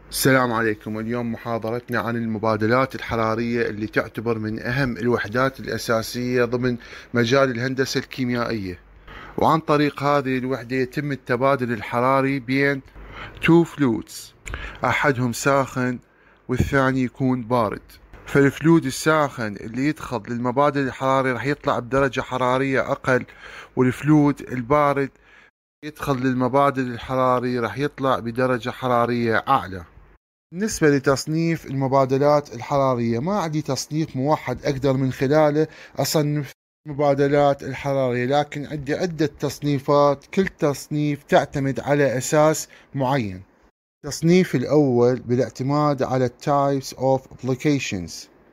السلام عليكم. اليوم محاضرتنا عن المبادلات الحرارية اللي تعتبر من أهم الوحدات الأساسية ضمن مجال الهندسة الكيميائية. وعن طريق هذه الوحدة يتم التبادل الحراري بين تو فلويدز، أحدهم ساخن والثاني يكون بارد. فالفلود الساخن اللي يدخل للمبادل الحرارية راح يطلع بدرجة حرارية أقل، والفلود البارد يدخل للمبادل الحرارية راح يطلع بدرجة حرارية أعلى. بالنسبة لتصنيف المبادلات الحرارية، ما عندي تصنيف موحد أقدر من خلاله أصنف المبادلات الحرارية، لكن عندي عدة تصنيفات، كل تصنيف تعتمد على أساس معين. التصنيف الأول بالاعتماد على Types of Applications،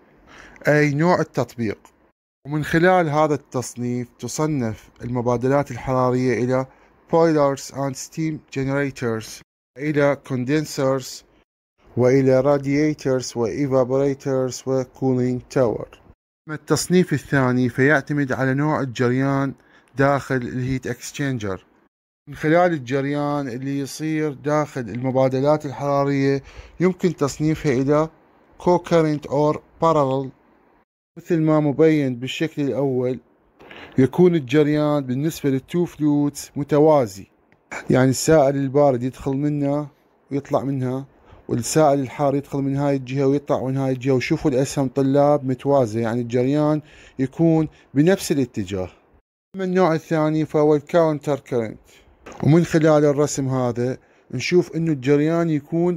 أي نوع التطبيق، ومن خلال هذا التصنيف تصنف المبادلات الحرارية إلى Boilers and Steam Generators، إلى Condensers، وإلى radiators و evaporators و cooling tower. أما التصنيف الثاني فيعتمد على نوع الجريان داخل الهيت اكسشينجر. من خلال الجريان اللي يصير داخل المبادلات الحرارية يمكن تصنيفها إلى co-current or parallel. مثل ما مبين بالشكل الأول، يكون الجريان بالنسبة للتو فلويدز متوازي، يعني السائل البارد يدخل منها ويطلع منها، والسائل الحار يدخل من هاي الجهة ويطلع من هاي الجهة، وشوفوا الأسهم طلاب متوازية، يعني الجريان يكون بنفس الاتجاه. أما النوع الثاني فهو الكاونتر كرنت، ومن خلال الرسم هذا نشوف إنه الجريان يكون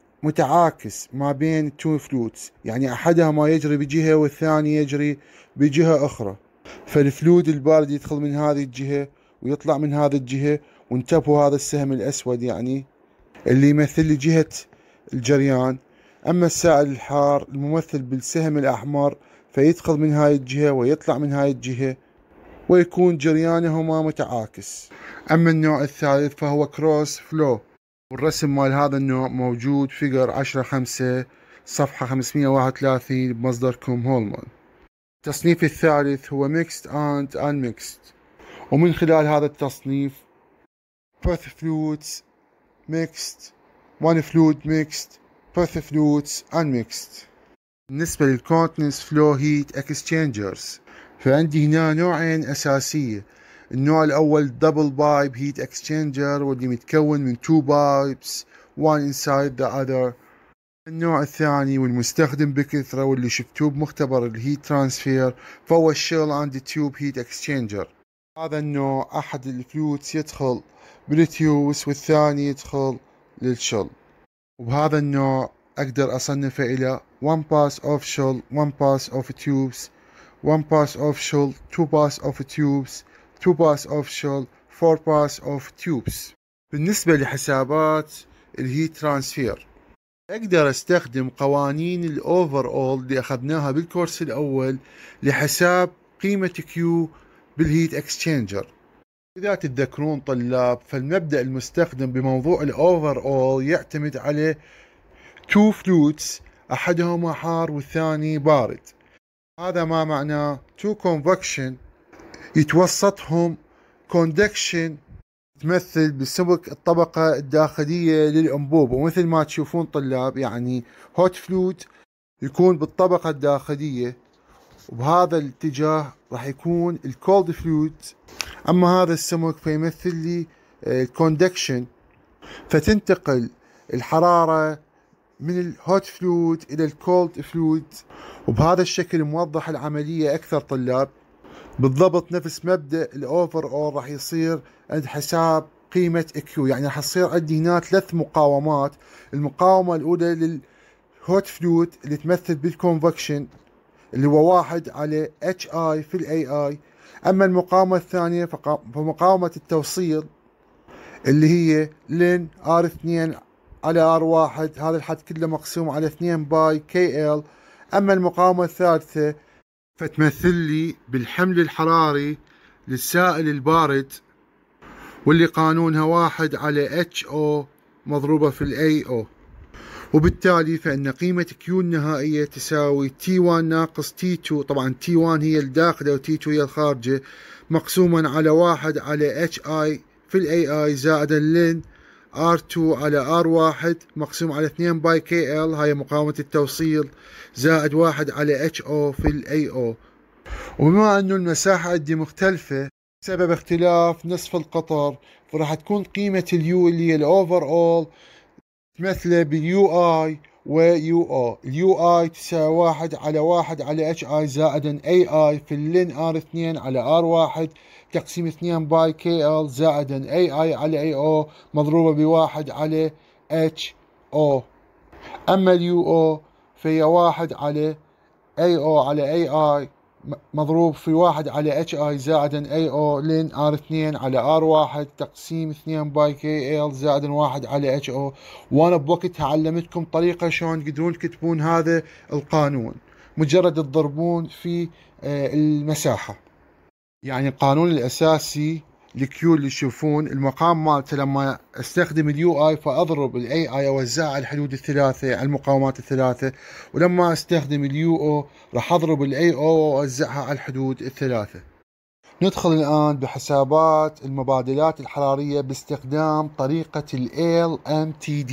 متعاكس ما بين التو فلويدز، يعني أحدهما يجري بجهة والثاني يجري بجهة أخرى. فالفلود البارد يدخل من هذه الجهة ويطلع من هذه الجهة، وانتبهوا هذا السهم الأسود يعني اللي يمثل لي جهة الجريان. أما السائل الحار الممثل بالسهم الأحمر فيدخل من هاي الجهة ويطلع من هاي الجهة، ويكون جريانهما متعاكس. أما النوع الثالث فهو كروس فلو، والرسم مال هذا النوع موجود فيجر 10/5 صفحة 531 بمصدركم هولمان. التصنيف الثالث هو Mixed and Unmixed، ومن خلال هذا التصنيف both fluids mixed، one fluid mixed، both fluids unmixed. بالنسبة للcontinuous flow heat exchangers فعندي هنا نوعين أساسية. النوع الأول double pipe heat exchanger، واللي متكون من two pipes one inside the other. النوع الثاني والمستخدم بكثرة واللي شفتوه بمختبر الهيت ترانسفير فهو الشيل اند تيوب هيت اكسشينجر. هذا النوع أحد الفلويدز يدخل بالتيوبس والثاني يدخل للشل، وبهذا النوع أقدر أصنفه إلى one pass of shell، one pass of tubes، one pass of shell، two pass of tubes، two pass of shell، four pass of tubes. بالنسبة لحسابات الهيت ترانسفير أقدر أستخدم قوانين الأوفر أول اللي أخذناها بالكورس الأول لحساب قيمة كيو بالهيت اكسشينجر. إذا تتذكرون طلاب، فالمبدأ المستخدم بموضوع الأوفر أول يعتمد على تو فلويدز، أحدهما حار والثاني بارد. هذا ما معناه تو كونفكشن يتوسطهم كوندكشن تمثل بسمك الطبقة الداخلية للأنبوب. ومثل ما تشوفون طلاب، يعني هوت فلويد يكون بالطبقة الداخلية، وبهذا الاتجاه راح يكون الكولد فلويد. أما هذا السمك فيمثل لي الكوندكشن، فتنتقل الحرارة من الهوت فلويد إلى الكولد فلويد. وبهذا الشكل موضح العملية أكثر طلاب. بالضبط نفس مبدأ الأوفر أول راح يصير عند حساب قيمة كيو، يعني راح يصير عندي هنا ثلاث مقاومات. المقاومة الأولى للهوت فلويد اللي تمثل بالكونفكشن اللي هو 1/HI في الAI. أما المقاومة الثانية فمقاومة التوصيل اللي هي لن R2/R1، هذا الحد كله مقسوم على 2 باي KL. أما المقاومة الثالثة فتمثل لي بالحمل الحراري للسائل البارد، واللي قانونها 1/HO مضروبة في الAO. وبالتالي فإن قيمة Q النهائية تساوي T1 ناقص T2، طبعا T1 هي الداخلة و T2 هي الخارجة، مقسوما على 1/HI في الAI زائدا لن R2 على R1 مقسوم على 2 باي KL، هاي مقاومة التوصيل، زائد 1 على HO في ال AO. وبما انه المساحة عندي مختلفة بسبب اختلاف نصف القطر، فراح تكون قيمة اليو اللي هي الاوفر اول تمثله باليو اي ويو او. اليو اي تساوي 1 على اتش اي زائدا اي اي في اللين ار 2 على ار 1 تقسيم 2 باي كي ال زائدا اي اي على اي او مضروبة بواحد على اتش او. اما اليو او فهي 1 على اي او على اي اي مضروب في 1 على اتش اي زائدا اي او لين ار 2 على ار 1 تقسيم 2 باي كي ال زائدا 1 على اتش او. وانا بوقتها علمتكم طريقة شلون تقدرون تكتبون هذا القانون، مجرد تضربون في المساحة. يعني القانون الاساسي الكيو اللي تشوفون المقام مالته لما استخدم اليو اي فاضرب الاي اي اوزعها على الحدود الثلاثه على المقاومات الثلاثه، ولما استخدم اليو او راح اضرب الاي او واوزعها على الحدود الثلاثه. ندخل الان بحسابات المبادلات الحراريه باستخدام طريقه ال LMTD.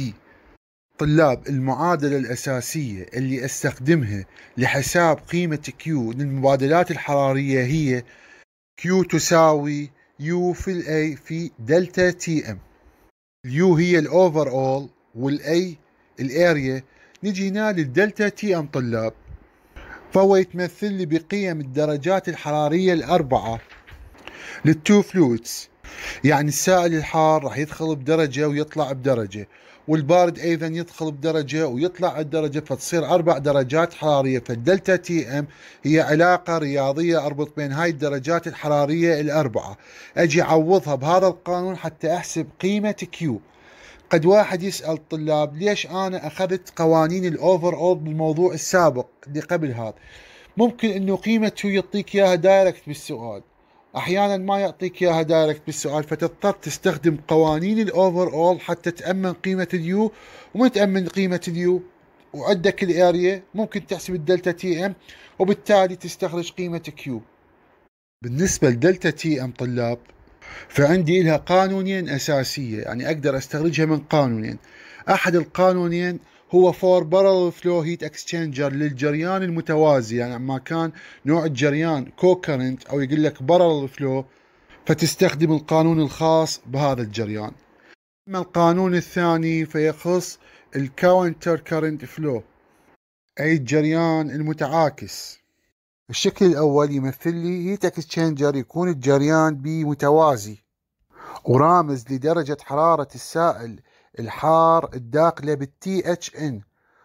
طلاب، المعادله الاساسيه اللي استخدمها لحساب قيمه كيو للمبادلات الحراريه هي Q تساوي U في ال A في دلتا تي ام. اليو هي الاوفر اول والاي الاريا. نجي هنا للدلتا تي ام طلاب، فهو يتمثل لي بقيم الدرجات الحرارية الأربعة للتو فلويدز. يعني السائل الحار راح يدخل بدرجة ويطلع بدرجة، والبارد ايضا يدخل بدرجة ويطلع بدرجة، فتصير 4 درجات حرارية. فالدلتا تي ام هي علاقة رياضية اربط بين هاي الدرجات الحرارية الاربعة، اجي اعوضها بهذا القانون حتى احسب قيمة كيو. قد واحد يسأل الطلاب ليش انا اخذت قوانين الاوفر اول بالموضوع السابق اللي قبل هذا؟ ممكن انه قيمة كيو يعطيك اياها دايركت بالسؤال، احيانا ما يعطيك اياها دايركت بالسؤال، فتضطر تستخدم قوانين الاوفر اول حتى تامن قيمه اليو. ومن تامن قيمه اليو وعندك الاريا ممكن تحسب الدلتا تي ام وبالتالي تستخرج قيمه كيو. بالنسبه لدلتا تي ام طلاب، فعندي لها قانونين اساسيه، يعني اقدر استخرجها من قانونين. احد القانونين هو فور بارل فلو هيت اكسشينجر للجريان المتوازي، يعني لما كان نوع الجريان كوكرنت او يقول لك بارل فلو فتستخدم القانون الخاص بهذا الجريان. اما القانون الثاني فيخص الكاونتر كارنت فلو، اي الجريان المتعاكس. الشكل الاول يمثل لي هيت اكسشينجر يكون الجريان بمتوازي، ورامز لدرجة حرارة السائل الحار الداخله بالتي اتش ان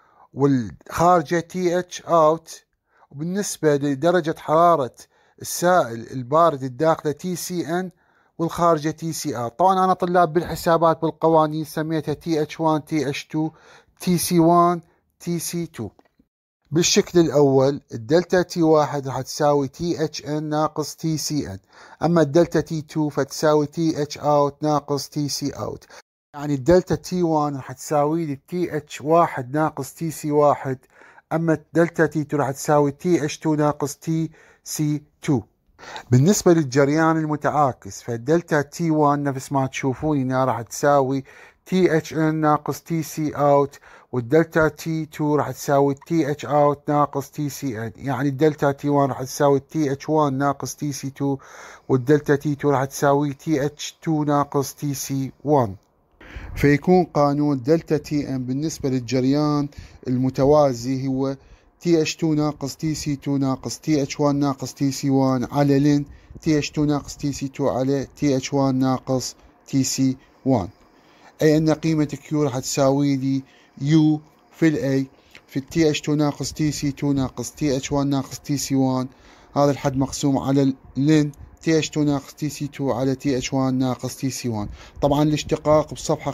والخارجة تي اتش اوت. وبالنسبة لدرجة حرارة السائل البارد الداخله تي سي ان والخارجة تي سي ار. طبعا انا طلاب بالحسابات بالقوانين سميتها تي اتش 1 تي اتش 2 تي سي 1 تي سي 2. بالشكل الاول الدلتا تي 1 راح تساوي تي اتش ان ناقص تي سي ان، اما الدلتا تي 2 فتساوي تي اتش اوت ناقص تي سي اوت. يعني الدلتا تي 1 راح تساوي لي تي اتش 1 ناقص تي سي 1، اما الدلتا تي 2 راح تساوي تي اتش 2 ناقص تي سي 2. بالنسبة للجريان المتعاكس فالدلتا تي 1 نفس ما تشوفون هنا راح تساوي تي اتش ان ناقص تي سي اوت، والدلتا تي 2 راح تساوي تي اتش اوت ناقص تي سي ان. يعني الدلتا تي 1 راح تساوي تي اتش 1 ناقص تي سي 2، والدلتا تي 2 راح تساوي تي اتش 2 ناقص تي سي 1. فيكون قانون دلتا تي ام بالنسبة للجريان المتوازي هو تي اتش 2 ناقص تي سي 2 ناقص تي اتش 1 ناقص تي سي 1 على لين تي اتش 2 ناقص تي سي 2 على تي اتش 1 ناقص تي سي 1. اي ان قيمة كيو راح تساوي لي يو في الاي في التي اتش 2 ناقص تي سي 2 ناقص تي اتش 1 ناقص تي سي 1، هذا الحد مقسوم على لين تي اتش 2 ناقص تي سي 2 على تي اتش 1 ناقص تي سي 1. طبعا الاشتقاق بصفحة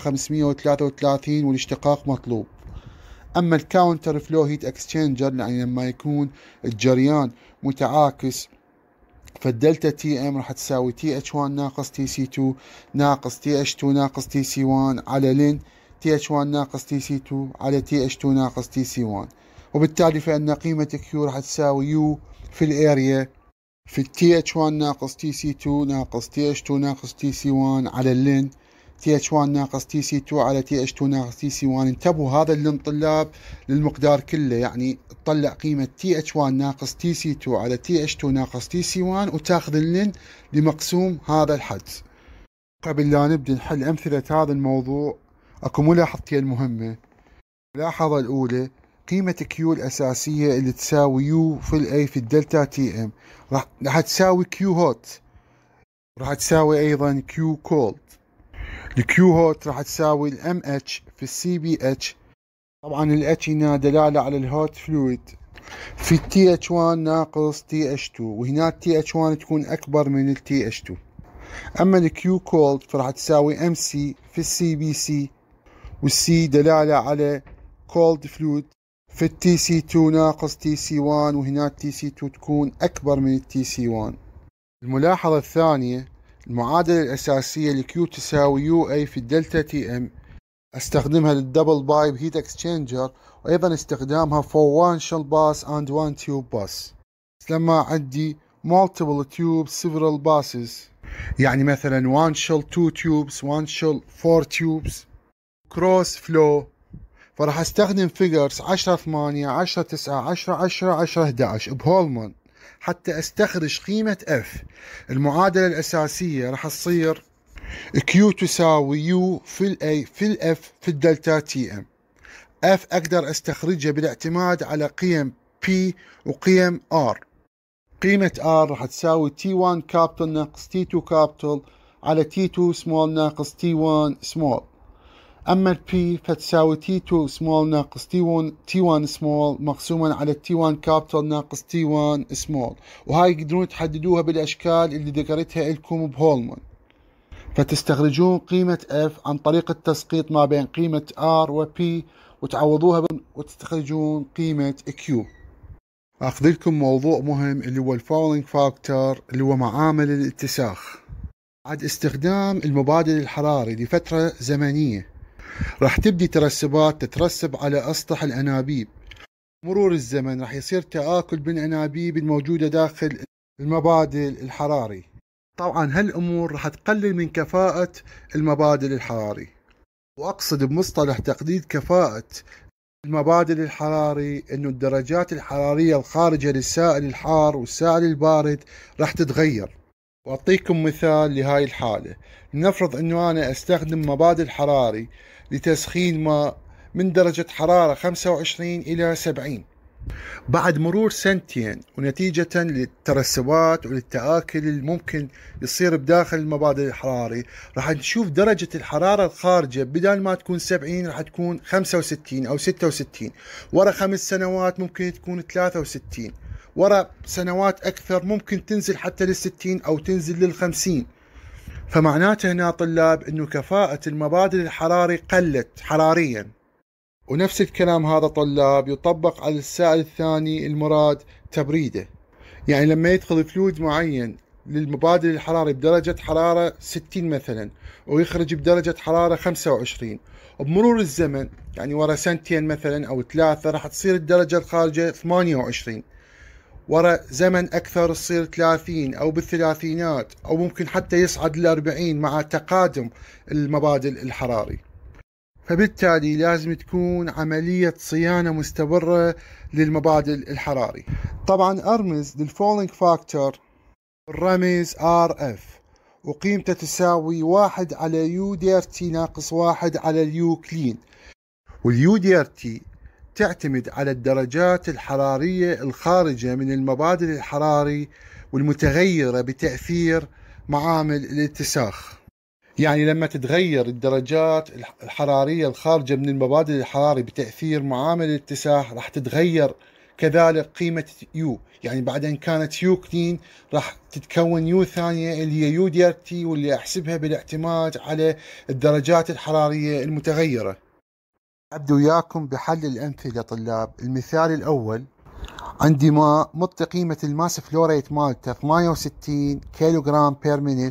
533 والاشتقاق مطلوب. اما الكاونتر فلو هيت اكسشينجر يعني لما يكون الجريان متعاكس فالدلتا تي ام راح تساوي تي اتش 1 ناقص تي سي 2 ناقص تي اتش 2 ناقص تي سي 1 على لين تي اتش 1 ناقص تي سي 2 على تي اتش 2 ناقص تي سي 1. وبالتالي فإن قيمة كيو راح تساوي يو في الاريا في التي اتش 1 ناقص تي سي 2 ناقص تي اتش 2 ناقص تي سي 1 على اللين TH1 ناقص TC2 على TH2 ناقص TC1. انتبهوا هذا اللين طلاب للمقدار كله، يعني تطلع قيمة TH1 ناقص TC2 على TH2 ناقص TC1 وتاخذ اللين لمقسوم هذا الحدس. قبل لا نبدأ نحل أمثلة هذا الموضوع اكو ملاحظتين مهمة. الملاحظة الأولى قيمة Q الأساسية اللي تساوي U في A في الدلتا TM راح تساوي Q هوت، راح تساوي أيضا Q كولد. الQ هوت راح تساوي MH في CBH، طبعا الH هنا دلالة على الهوت فلويد، في TH1 ناقص TH2، وهنا TH1 تكون أكبر من TH2. أما الQ كولد فراح تساوي MC في CBC، والC دلالة على cold fluid في TC2 ناقص TC1، وهنا TC2 تكون أكبر من TC1. الملاحظة الثانية المعادلة الأساسية لQ تساوي UA في الدلتا TM استخدمها للدبل بايب هيت اكسشينجر، وأيضا استخدامها for one shell bus and one tube bus. لما عندي multiple tubes several buses، يعني مثلا one shell 2 tubes one shell 4 tubes cross flow، فراح استخدم figures 10 8 10 9 10 10 10 11 بهولمان حتى استخرج قيمة F. المعادلة الأساسية راح تصير Q تساوي U في ال A في ال F في الدلتا TM. F أقدر استخرجها بالاعتماد على قيم P وقيم R. قيمة R راح تساوي T1 capital ناقص T2 capital على T2 small ناقص T1 small. أما ال P فتساوي T2 small ناقص T1 small مقسوما على T1 capital ناقص T1 small، وهاي يقدرون تحددوها بالأشكال اللي ذكرتها لكم بهولمان. فتستخرجون قيمة F عن طريق التسقيط ما بين قيمة R و P وتعوضوها وتستخرجون قيمة Q. أخذ لكم موضوع مهم اللي هو الفولينج فاكتور، اللي هو معامل الاتساخ. بعد استخدام المبادل الحراري لفترة زمنية راح تبدي ترسبات تترسب على أسطح الأنابيب. مرور الزمن راح يصير تآكل بالأنابيب الموجودة داخل المبادل الحراري. طبعا هالأمور راح تقلل من كفاءة المبادل الحراري، وأقصد بمصطلح تقليل كفاءة المبادل الحراري إنه الدرجات الحرارية الخارجة للسائل الحار والسائل البارد راح تتغير. وأعطيكم مثال لهاي الحالة. لنفرض إنه أنا أستخدم مبادل حراري لتسخين ماء من درجة حرارة 25 إلى 70. بعد مرور سنتين ونتيجة للترسبات وللتآكل الممكن يصير بداخل المبادل الحراري، راح نشوف درجة الحرارة الخارجة بدل ما تكون 70 راح تكون 65 أو 66. ورا 5 سنوات ممكن تكون 63، ورا سنوات أكثر ممكن تنزل حتى لل60 أو تنزل لل50. فمعناته هنا طلاب إنه كفاءة المبادل الحراري قلت حراريا. ونفس الكلام هذا طلاب يطبق على السائل الثاني المراد تبريده. يعني لما يدخل فلويد معين للمبادل الحراري بدرجة حرارة 60 مثلا ويخرج بدرجة حرارة 25، وبمرور الزمن يعني ورا سنتين مثلا أو 3 راح تصير الدرجة الخارجة 28، ورا زمن أكثر تصير 30 أو بالثلاثينات، أو ممكن حتى يصعد ل40 مع تقادم المبادل الحراري. فبالتالي لازم تكون عملية صيانة مستمرة للمبادل الحراري. طبعا أرمز للفولينج فاكتور الرمز RF، وقيمته تساوي 1 على يو دير تي ناقص 1 على اليو كلين. واليو دير تي تعتمد على الدرجات الحرارية الخارجة من المبادل الحراري والمتغيرة بتأثير معامل الاتساخ. يعني لما تتغير الدرجات الحرارية الخارجة من المبادل الحراري بتأثير معامل الاتساخ راح تتغير كذلك قيمة يو. يعني بعد أن كانت يو كلين راح تتكون يو ثانية اللي هي يو دير تي، واللي أحسبها بالاعتماد على الدرجات الحرارية المتغيرة. أبدأ وياكم بحل الأمثلة طلاب. المثال الأول عندي ماء مط قيمة الماس فلوريت مالته 68 كيلوغرام بير مينيت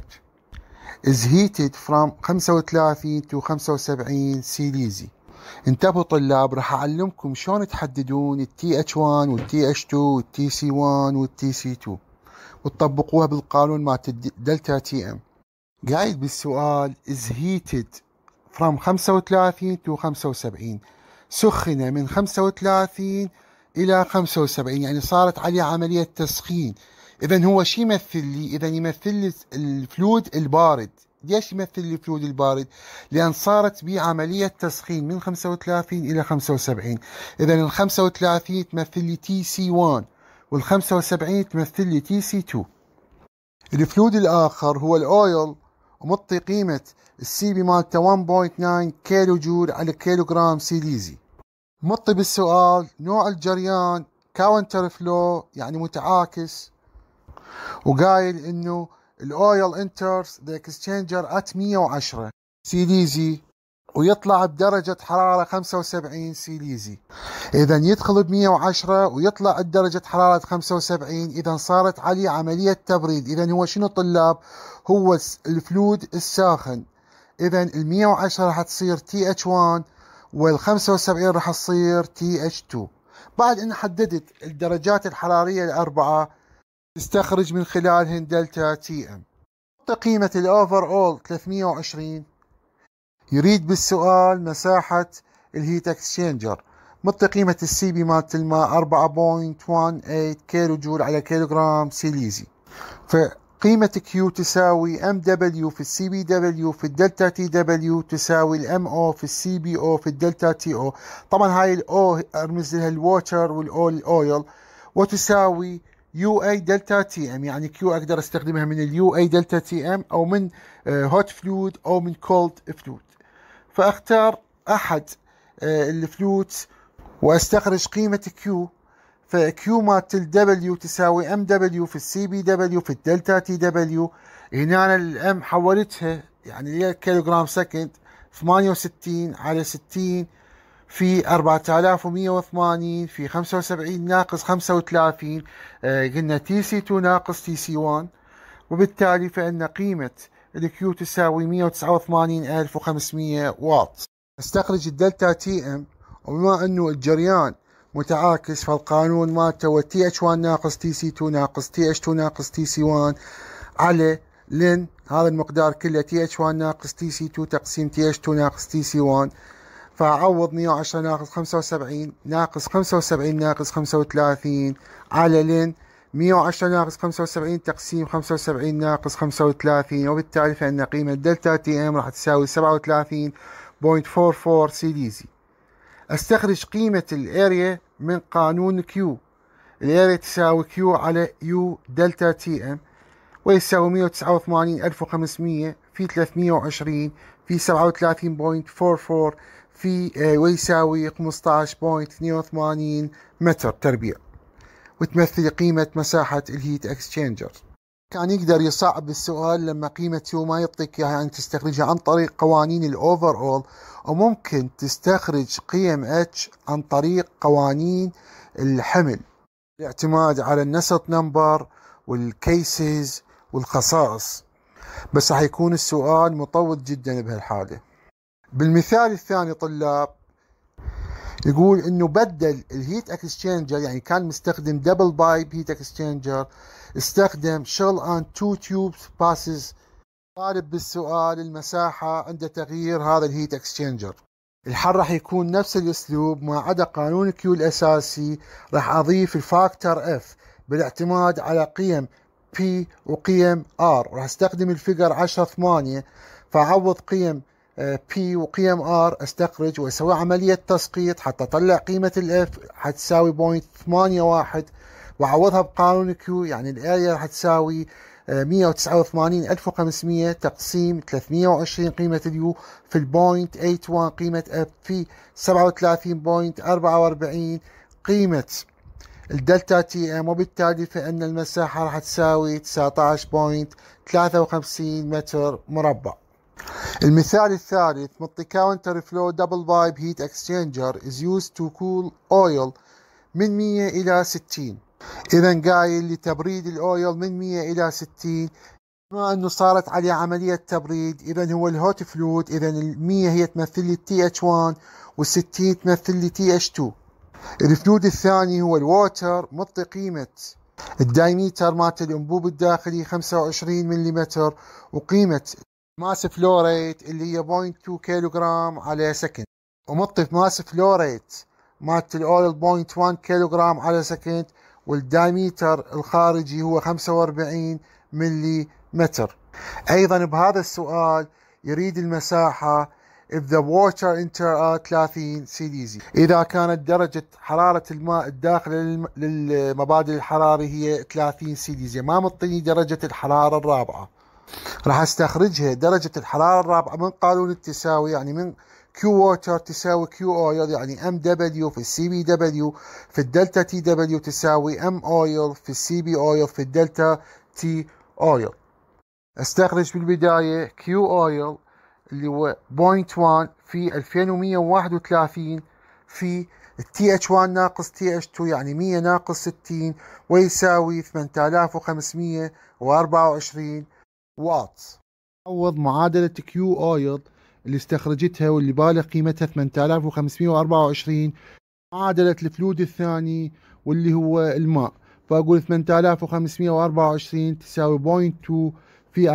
is heated from 35 to 75 سيليزي. انتبهوا طلاب، راح أعلمكم شلون تحددون ال TH1 وال TH2 وال TC1 وال TC2 وتطبقوها بالقانون مالت دلتا TM. قايل بالسؤال is heated from 35 to 75، سخن من 35 إلى 75، يعني صارت عليه عملية تسخين. إذا هو شو يمثل لي؟ إذا يمثل لي الفلود البارد. ليش يمثل لي الفلود البارد؟ لأن صارت به عملية تسخين من 35 إلى 75. إذا ال 35 تمثل لي TC1 وال 75 تمثل لي TC2. الفلود الآخر هو الأويل، ومعطي قيمة السي بي مالته 1.9 كيلو جول على كيلو جرام سيليزي. معطي بالسؤال نوع الجريان كاونتر فلو، يعني متعاكس، وقايل انه الاويل انترز ذا اكسشينجر ات 110 سيليزي ويطلع بدرجة حرارة 75 سيليزي. إذا يدخل ب 110 ويطلع بدرجة حرارة 75، إذا صارت عليه عملية تبريد. إذا هو شنو طلاب؟ هو الفلود الساخن. إذا ال 110 راح تصير TH1 وال 75 راح تصير TH2. بعد أن حددت الدرجات الحرارية الأربعة تستخرج من خلالهن دلتا تي ام. قيمة الأوفر أول 320. يريد بالسؤال مساحة الهيت اكسشينجر. مطي قيمة السي بي مالت الماء 4.18 كيلو جول على كيلو جرام سيليزي. فقيمة كيو تساوي ام دبليو في السي بي دبليو في الدلتا تي دبليو تساوي الام او في السي بي او في الدلتا تي او. طبعا هاي الاو ارمز لها الووتر والاو الاويل، وتساوي يو اي دلتا تي ام. يعني كيو اقدر استخدمها من اليو اي دلتا تي ام او من هوت فلود او من كولد فلود. فاختار احد الفلوتس واستخرج قيمة كيو. فكيو مالت الدبليو تساوي ام دبليو في السي بي دبليو في الدلتا تي دبليو. هنا أنا الام حولتها يعني كيلو جرام سكند، 68 على 60 في 4180 في 75 ناقص 35. قلنا تي سي 2 ناقص تي سي 1، وبالتالي فإن قيمة الكيو تساوي 188500 واط. استخرج الدلتا تي ام، وبما انه الجريان متعاكس فالقانون مالته هو تي اتش 1 ناقص تي سي 2 ناقص تي اتش 2 ناقص تي سي 1 على لن هذا المقدار كله تي اتش 1 ناقص تي سي 2 تقسيم تي اتش 2 ناقص تي سي 1. فأعوض 110 ناقص 75 ناقص 75 ناقص 35 على لن 110 ناقص 75 تقسيم 75 ناقص 35، وبالتالي فإن قيمة دلتا تي ام راح تساوي 37.44 سيليزي. استخرج قيمة الاريا من قانون كيو. الاريا تساوي كيو على يو دلتا تي ام، ويساوي 189500 في 320 في 37.44 في ويساوي 15.82 متر تربيع، وتمثل قيمة مساحة الهيت اكسشينجر. كان يقدر يصعب السؤال لما قيمة يو ما يعطيك اياها، يعني تستخرجها عن طريق قوانين الاوفر اول، وممكن تستخرج قيم اتش عن طريق قوانين الحمل، الاعتماد على النسط نمبر والكيسز والخصائص. بس راح يكون السؤال مطول جدا بهالحالة. بالمثال الثاني طلاب يقول انه بدل الهيت اكسشينجر، يعني كان مستخدم دبل بايب هيت اكسشينجر، استخدم شيل اند تو تيوبس باسز. طالب بالسؤال المساحة عند تغيير هذا الهيت اكسشينجر. الحل راح يكون نفس الاسلوب، ما عدا قانون كيو الاساسي راح اضيف الفاكتور اف بالاعتماد على قيم بي وقيم ار. راح استخدم الفيجر 10/8، فاعوض قيم بي وقيم ار استخرج واسوي عملية تسقيط حتى اطلع قيمة الاف حتساوي 0.81، واعوضها بقانون كيو. يعني الاريا راح تساوي 189500 تقسيم 320 قيمة اليو في البوينت 81 قيمة اف في 37.44 قيمة الدلتا تي ام، وبالتالي فإن المساحة راح تساوي 19.53 متر مربع. المثال الثالث مطي counter flow double pipe heat exchanger is used to cool oil من 100 إلى 60. إذا قايل لتبريد الأويل من 100 إلى 60. بما أنه صارت عليه عملية تبريد، إذا هو الهوت فلويد. إذا ال 100 هي تمثل لي تي اتش 1 وال60 تمثل لي تي اتش 2. الفلويد الثاني هو الووتر. مطي قيمة الدايميتر مالت الأنبوب الداخلي 25 ملم، وقيمة ماس فلو ريت اللي هي 0.2 كيلو جرام على سكند، ومطي ماس فلو ريت مالت الاويل 0.1 كيلو جرام على سكند، والدايمتر الخارجي هو 45 ملي متر. ايضا بهذا السؤال يريد المساحة if the water enter 30 سيليزي، إذا كانت درجة حرارة الماء الداخلة للمبادئ الحرارية هي 30 سيليزي، ما مطيني درجة الحرارة الرابعة. راح استخرجها درجة الحرارة الرابعة من قانون التساوي، يعني من كيو ووتر تساوي كيو اويل، يعني ام دبليو في السي بي دبليو في الدلتا تي دبليو تساوي ام اويل في السي بي اويل في الدلتا تي اويل. استخرج بالبداية كيو اويل اللي هو 0.1 في 2131 في التي اتش 1 ناقص تي اتش 2 يعني 100 ناقص 60 ويساوي 8524 واط. عوض معادلة كيو اويل اللي استخرجتها واللي بالغ قيمتها 8524 معادلة الفلود الثاني واللي هو الماء، فأقول 8524 تساوي 0.2 في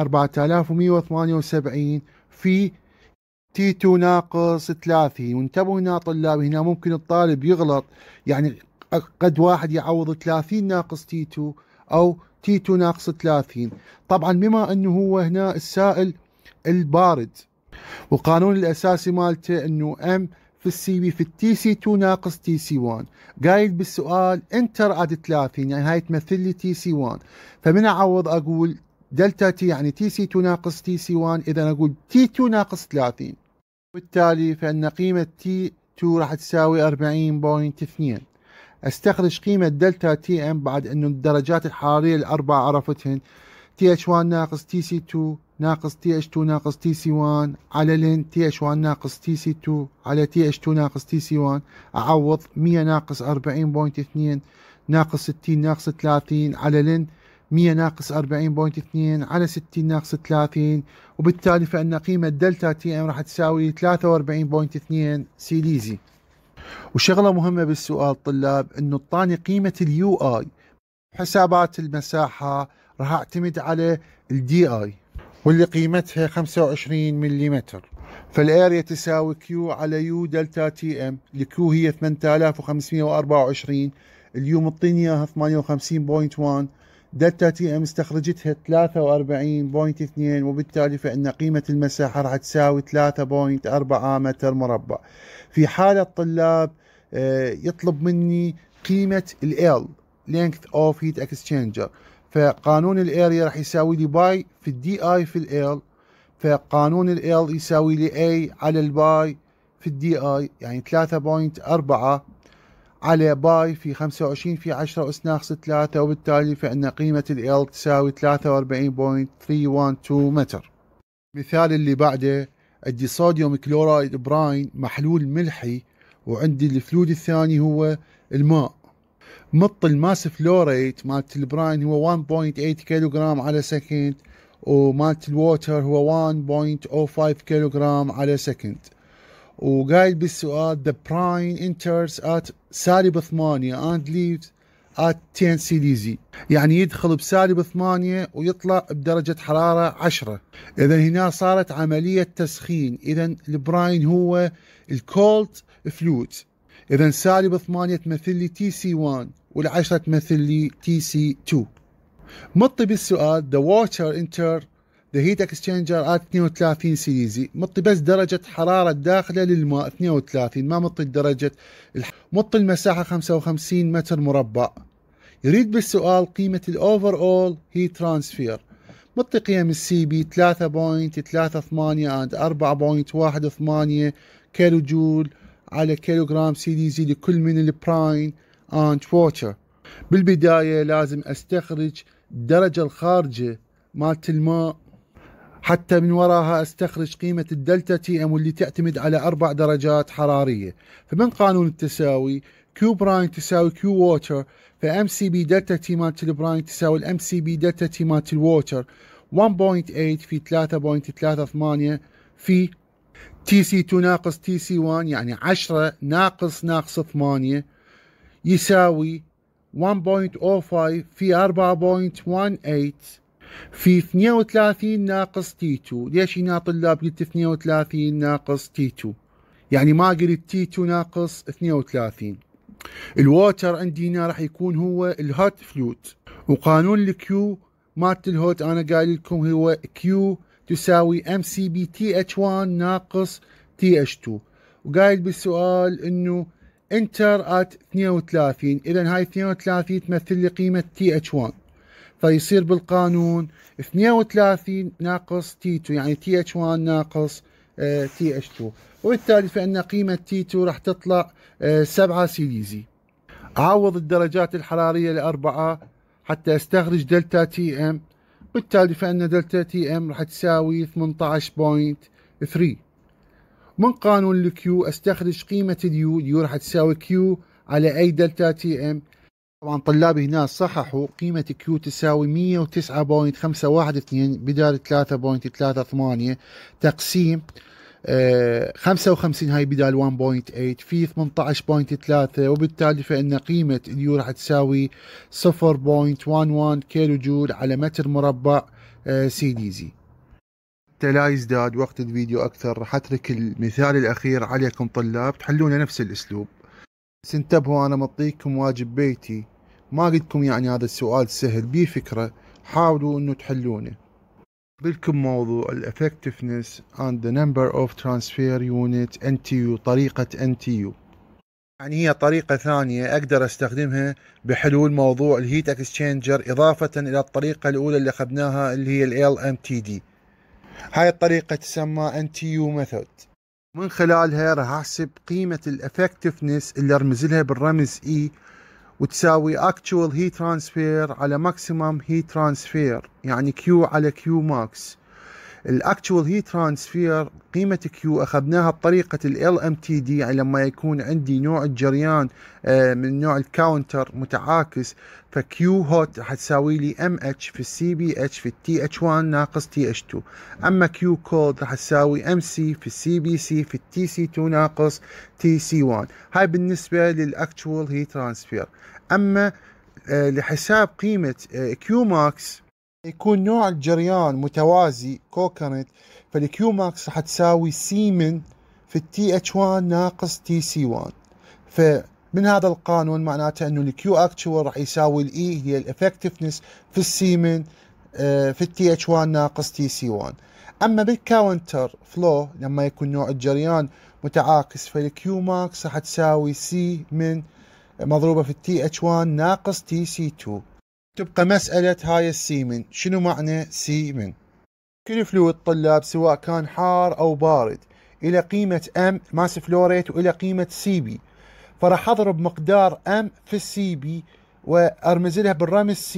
4178 في تي 2 ناقص 30. وانتبهوا هنا طلاب، هنا ممكن الطالب يغلط، يعني قد واحد يعوض 30 ناقص تي 2 أو تي 2 ناقص 30. طبعا بما أنه هو هنا السائل البارد وقانون الأساسي مالته أنه M في السي بي في التي سي 2 ناقص تي سي 1، قايل بالسؤال انتر اد 30 يعني هاي تمثل لي تي سي 1، فمن أعوض أقول دلتا تي يعني تي سي 2 ناقص تي سي 1، إذا أقول تي 2 ناقص 30، وبالتالي فإن قيمة تي 2 راح تساوي 40.2. استخرج قيمة دلتا تي ام بعد انه الدرجات الحرارية الاربعة عرفتهن، تي اتش 1 ناقص تي سي 2 ناقص تي اتش 2 ناقص تي سي 1 على لن تي اتش 1 ناقص تي سي 2 على تي اتش 2 ناقص تي سي 1، اعوض 100 ناقص 40.2 ناقص 60 ناقص 30 على لن 100 ناقص 40.2 على 60 ناقص 30، وبالتالي فإن قيمة دلتا تي ام راح تساوي 43.2 سيليزي. وشغلة مهمة بالسؤال طلاب انه اعطاني قيمة اليو اي، حسابات المساحة راح اعتمد على الدي اي واللي قيمتها 25 ملم، فالاريا تساوي كيو على يو دلتا تي ام. الكيو هي 8524، اليو مطيني اياها 58.1، دلتا تي ام استخرجتها 43.2، وبالتالي فإن قيمة المساحة راح تساوي 3.4 متر مربع. في حالة طلاب يطلب مني قيمة ال length of heat exchanger، فقانون الاريا راح يساوي لي باي في الدي اي في ال، فقانون ال يساوي لي A على الباي في الدي اي، يعني 3.4 على باي في 25 في 10 أس ناقص 3، وبالتالي فإن قيمة ال تساوي 43.312 متر. مثال اللي بعده، عندي صوديوم كلورايد براين محلول ملحي، وعندي الفلود الثاني هو الماء. مط الماس فلو ريت مالت البراين هو 1.8 كيلو جرام على سكند، ومالت الووتر هو 1.05 كيلو جرام على سكند. وقايل بالسؤال the brine enters at -8 and leaves at 10 سيليزي، يعني يدخل ب8 ويطلع بدرجة حرارة 10. إذا هنا صارت عملية تسخين، إذا البراين هو الكولد فلويد، إذا -8 تمثل لي تي سي 1 وال10 تمثل لي تي سي 2. مطي بالسؤال the water enter the heat exchanger at 32 سيليزي، مطي بس درجة حرارة داخلة للماء 32، ما مطي درجة مطي المساحة 55 متر مربع. يريد بالسؤال قيمة الأوفر أول هيت ترانسفير، مطي قيم السي بي 3.38 and 4.18 كيلو جول على كيلو جرام سيليزي لكل من البراين and ووتر. بالبداية لازم استخرج الدرجة الخارجة مالت الماء، حتى من وراها استخرج قيمة الدلتا تي ام واللي تعتمد على 4 درجات حرارية. فمن قانون التساوي كيو براين تساوي كيو ووتر، فام سي بي دلتا تي مالت البراين تساوي الام سي بي دلتا تي مالت الووتر 1.8 في 3.38 في تي سي 2 ناقص تي سي 1 يعني 10 ناقص 8 يساوي 1.05 في 4.18 في 32 ناقص تي 2. ليش هنا طلاب قلت 32 ناقص تي 2؟ يعني ما قلت تي 2 ناقص 32. الووتر عندي هنا راح يكون هو الهوت فلوت، وقانون الكيو مالت الهوت انا قايل لكم هو كيو تساوي ام سي بي تي اتش 1 ناقص تي اتش 2، وقايل بالسؤال انه انتر ات 32. اذا هاي 32 تمثل لي قيمة تي اتش 1، فيصير بالقانون 32 ناقص تي 2 يعني تي اتش 1 ناقص تي اتش 2، وبالتالي فإن قيمة تي 2 راح تطلع 7 سيليزي. أعوض الدرجات الحرارية لأربعة حتى استخرج دلتا تي ام، بالتالي فإن دلتا تي ام راح تساوي 18.3. من قانون الكيو استخرج قيمة اليو راح تساوي كيو على اي دلتا تي ام. طبعا طلابي هنا صححوا قيمة كيو تساوي 109.512 بدال 3.38 تقسيم 55 هاي بدال 1.8 في 18.3، وبالتالي فإن قيمة اليو راح تساوي 0.11 كيلو جول على متر مربع سي دي زي. حتى لا يزداد وقت الفيديو أكثر راح أترك المثال الأخير عليكم طلاب تحلونه نفس الأسلوب، بس انتبهوا أنا معطيكم واجب بيتي، ما قلتكم يعني هذا السؤال سهل، بيه فكرة حاولوا إنه تحلونه. بلكم موضوع ال effectiveness and the number of transfer unit NTU، طريقة NTU، يعني هي طريقة ثانية أقدر أستخدمها بحلول موضوع الهيت اكسشينجر إضافة إلى الطريقة الأولى اللي أخذناها اللي هي ال LMTD. هاي الطريقة تسمى NTU method، من خلالها راح أحسب قيمة ال effectiveness اللي أرمز لها بالرمز E، وتساوي actual heat transfer على maximum heat transfer يعني Q على Q max. الاكتوال هيت ترانسفير قيمة كيو اخذناها بطريقة ال LMTD، يعني لما يكون عندي نوع الجريان من نوع الكاونتر متعاكس، فكيو هوت راح تساوي لي MH في السي بي اتش في التي اتش 1 ناقص تي اتش 2، اما كيو كولد راح تساوي MC في السي بي سي في التي سي 2 ناقص تي سي 1. هاي بالنسبة للاكتوال هيت ترانسفير. اما لحساب قيمة كيو ماكس يكون نوع الجريان متوازي كوكرنت، فالكيو ماكس راح تساوي سيمن في التي اتش 1 ناقص تي سي 1. فمن هذا القانون معناته انه الكيو اكتوال راح يساوي الاي هي الافكتفنس في السيمن في التي اتش 1 ناقص تي سي 1. اما بالكاونتر فلو لما يكون نوع الجريان متعاكس، فالكيو ماكس راح تساوي سي من مضروبة في التي اتش 1 ناقص تي سي 2. تبقى مسألة هاي السيمن. شنو معنى سيمن؟ كل فلويد طلاب سواء كان حار أو بارد إلى قيمة M ماس فلو ريت وإلى قيمة CB، فراح أضرب مقدار M في السي بي وأرمز لها بالرمز C،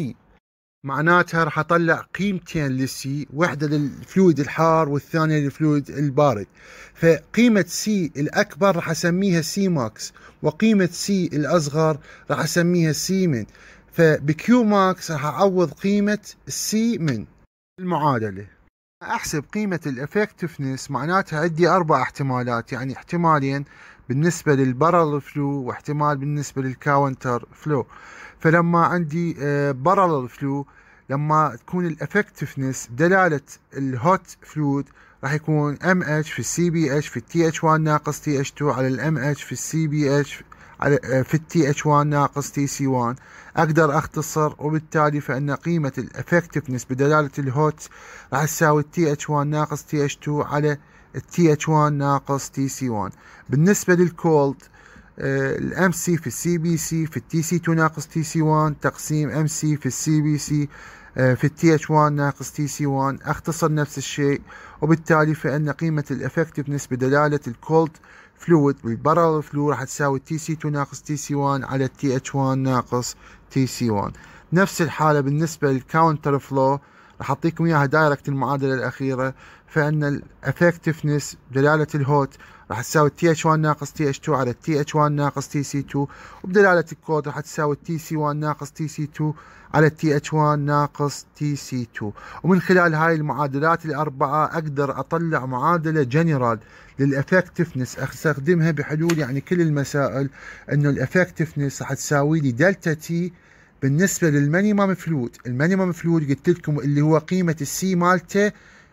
معناتها راح أطلع قيمتين للسي، واحدة للفلويد الحار والثانية للفلويد البارد. فقيمة سي الأكبر راح أسميها سي ماكس، وقيمة سي الأصغر راح أسميها سي من. فبكيو ماكس راح أعوض قيمة السي من المعادلة. أحسب قيمة الافكتفنس معناتها عندي 4 احتمالات، يعني احتمالين بالنسبة للبارل فلو واحتمال بالنسبة للكاونتر فلو. فلما عندي بارل فلو لما تكون الافكتفنس دلالة الهوت فلويد راح يكون MH في السي بي اتش في التي اتش 1 ناقص تي اتش 2 على الام اتش في السي بي اتش في التي اتش 1 ناقص تي سي 1. اقدر اختصر، وبالتالي فان قيمة الافكتفنس بدلالة الهوت راح تساوي التي اتش 1 ناقص تي اتش 2 على التي اتش 1 ناقص تي سي 1. بالنسبة للكولد الام سي في السي بي سي في التي سي 2 ناقص تي سي 1 تقسيم ام سي في السي بي سي في التي اتش 1 ناقص تي سي 1. اختصر نفس الشيء، وبالتالي فان قيمة الافكتفنس بدلالة الكولد فلويد بالبارل فلو راح تساوي تي سي 2 ناقص تي سي 1 على تي اتش 1 ناقص تي سي 1. نفس الحالة بالنسبة للكاونتر فلو راح اعطيكم اياها دايركت المعادلة الأخيرة، فان الافكتفنس بدلالة الهوت راح تساوي تي اتش 1 ناقص تي اتش 2 على تي اتش 1 ناقص تي سي 2، وبدلالة الكود راح تساوي تي سي 1 ناقص تي سي 2 على تي اتش 1 ناقص تي سي 2. ومن خلال هاي المعادلات الأربعة أقدر أطلع معادلة جنرال للافكتفنس استخدمها بحلول يعني كل المسائل، انه الافكتفنس راح تساوي لي دلتا تي بالنسبة للمينيمم فلويد، المينيمم فلويد قلت لكم اللي هو قيمة السي مالته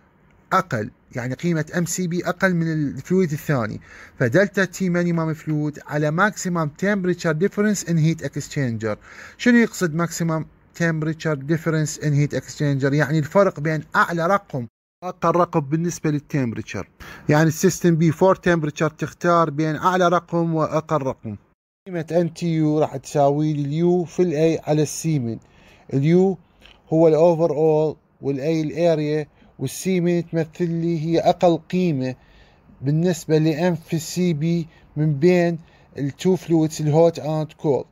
أقل، يعني قيمة ام سي بي أقل من الفلويد الثاني، فدلتا تي مينيمم فلويد على ماكسيمم تمبريتشر ديفرنس ان هيت اكسشينجر. شنو يقصد ماكسيمم temperature difference in heat exchanger؟ يعني الفرق بين اعلى رقم واقل رقم بالنسبه للتمبريتشر. يعني السيستم بي 4 temperature تختار بين اعلى رقم واقل رقم. قيمه ان تي يو راح تساوي لي اليو في الاي على السيمن. اليو هو الاوفر اول، والاي الاريا، والسيمن تمثل لي هي اقل قيمه بالنسبه لام في السي بي من بين التو فلويدز الهوت اند كولد،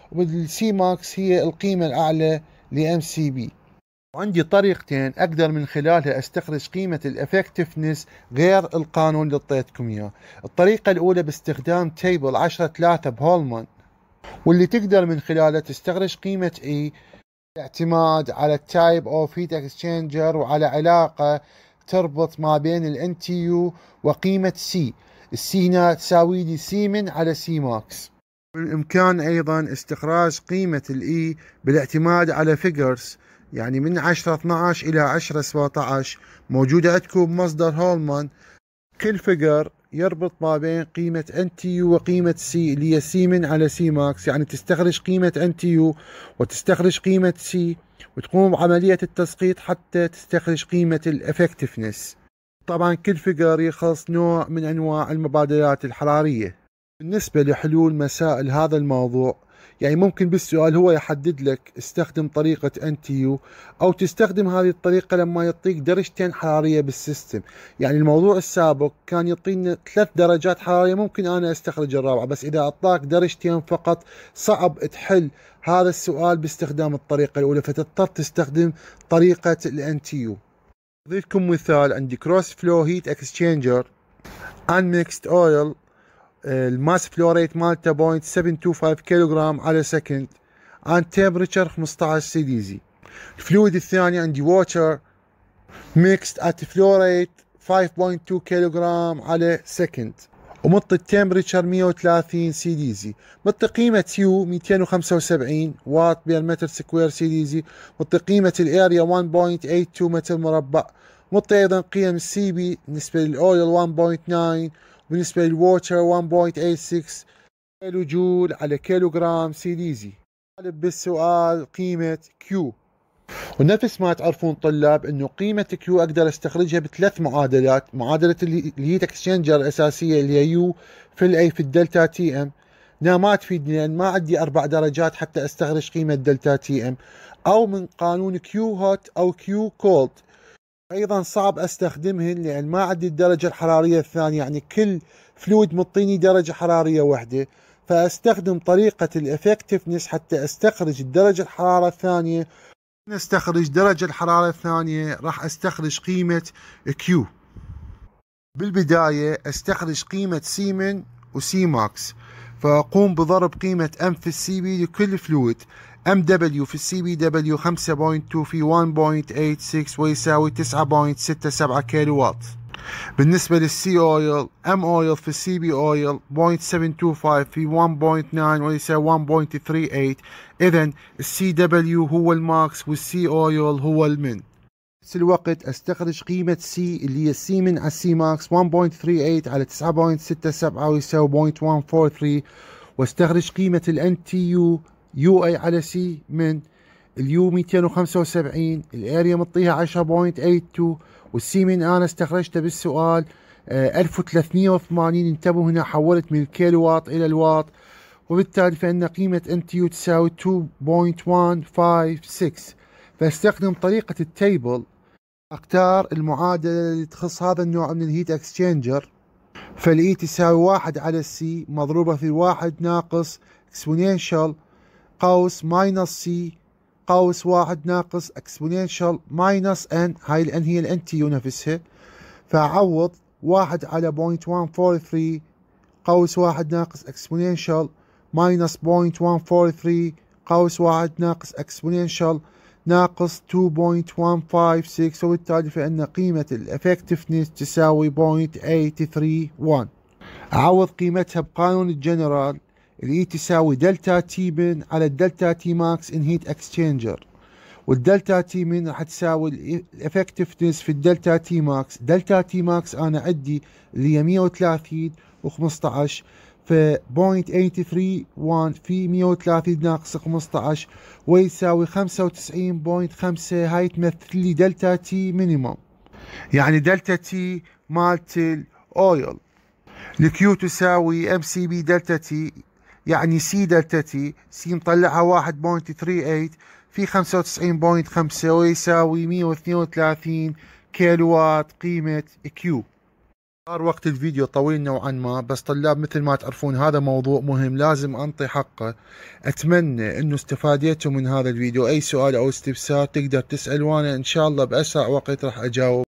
والسي ماكس هي القيمة الأعلى لام سي بي. وعندي طريقتين أقدر من خلالها أستخرج قيمة الإفكتفنس غير القانون اللي اعطيتكم إياه. الطريقة الأولى باستخدام تيبل 10-3 بهولمان، واللي تقدر من خلاله تستخرج قيمة E باعتماد على التايب أوف هيت اكسشينجر وعلى علاقة تربط ما بين ال NTU وقيمة C. السي هنا تساوي لي سيمن على سي ماكس. بالإمكان أيضا استخراج قيمة الإي بالاعتماد على فيجرز، يعني من 10-12 إلى 10-17 موجودة عندكم بمصدر هولمان. كل فيجر يربط ما بين قيمة NTU وقيمة C اللي هي سيمن على سي ماكس، يعني تستخرج قيمة NTU وتستخرج قيمة C وتقوم بعملية التسقيط حتى تستخرج قيمة الإفكتفنس. طبعا كل فيجر يخص نوع من أنواع المبادلات الحرارية. بالنسبة لحلول مسائل هذا الموضوع، يعني ممكن بالسؤال هو يحدد لك استخدم طريقة NTU، أو تستخدم هذه الطريقة لما يعطيك درجتين حرارية بالسيستم. يعني الموضوع السابق كان يعطينا 3 درجات حرارية، ممكن أنا أستخرج الرابعة، بس إذا أعطاك درجتين فقط صعب تحل هذا السؤال باستخدام الطريقة الأولى، فتضطر تستخدم طريقة NTU. أضيف لكم مثال. عندي كروس فلو هيت اكسشينجر unmixed oil، الماس فلو ريت مالته 0.725 كيلوغرام على سكند، عن تمبريتشر 15 سي دي زي. الفلويد الثاني عندي ووتر ميكست ات فلو ريت 5.2 كيلوغرام على سكند، ومط التمبريتشر 130 سي دي زي. مط قيمة يو 275 واط بير متر سكوير سي دي زي. مط قيمة الاريا 1.82 متر مربع. مط ايضا قيم السي بي بالنسبة للاويل 1.9، بالنسبة للووتر 1.86 كيلو جول على كيلوغرام سي دي زي. طالب بالسؤال قيمة كيو، ونفس ما تعرفون طلاب انه قيمة كيو اقدر استخرجها بثلاث معادلات. معادلة الهيت اكسشينجر الاساسية اللي هي يو في الاي في الدلتا تي ام، لا ما تفيدني لان ما عندي 4 درجات حتى استخرج قيمة دلتا تي ام، او من قانون كيو هوت او كيو كولد، ايضا صعب استخدمهن لان ما عندي الدرجة الحرارية الثانية، يعني كل فلويد مطيني درجة حرارية واحدة، فاستخدم طريقة الافكتفنس حتى استخرج الدرجة الحرارة الثانية. نستخرج درجة الحرارة الثانية راح استخرج قيمة كيو. بالبداية استخرج قيمة سيمن وسي ماكس، فاقوم بضرب قيمة ام في السي بي لكل فلويد. ام دبليو في السي بي دبليو 5.2 في 1.86 ويساوي 9.67 كيلو واط. بالنسبة للسي اويل، ام اويل في السي بي اويل 0.725 في 1.9 ويساوي 1.38. اذا السي دبليو هو الماكس والسي اويل هو المن. بنفس الوقت استخرج قيمة سي اللي هي السي من على السي ماكس 1.38 على 9.67 ويساوي 0.143، واستخرج قيمة الان تي يو يو اي على سي من اليو 275، الاريا مطيها 10.82، والسي من انا استخرجته بالسؤال 1380. انتبهوا هنا حولت من الكيلو واط الى الواط، وبالتالي فان قيمة ان تي يو تساوي 2.156. فاستخدم طريقة التيبل، اختار المعادلة اللي تخص هذا النوع من الهيت اكسشينجر. فالاي تساوي 1 على السي مضروبة في 1 ناقص اكسبوننشال قوس ماينس سي قوس 1 ناقص اكسبوننشال ماينس ان، هاي الان هي الان تي يو نفسها. فاعوض 1 على 0.143 قوس 1 ناقص اكسبوننشال ماينس 0.143 قوس 1 ناقص اكسبوننشال ناقص 2.156، وبالتالي فإن قيمة الافكتفنس تساوي 0.831. أعوض قيمتها بقانون الجنرال اللي هي تساوي دلتا تي من على الدلتا تي ماكس ان هيت اكسشينجر، والدلتا تي من راح تساوي الافكتفنس في الدلتا تي ماكس. دلتا تي ماكس انا عندي اللي هي 130 و15، ف 0.831 في 130 ناقص 15 ويساوي 95.5. هاي تمثل لي دلتا تي مينيموم، يعني دلتا تي مالت الاويل. الكيو تساوي ام سي بي دلتا تي، يعني سي دلتا تي، سي مطلعها 1.38 في 95.5 ويساوي 132 كيلو وات قيمة كيو. صار وقت الفيديو طويل نوعا ما، بس طلاب مثل ما تعرفون هذا موضوع مهم لازم انطي حقه. اتمنى انه استفاديتوا من هذا الفيديو. اي سؤال او استفسار تقدر تسأل وانا ان شاء الله باسرع وقت راح اجاوب.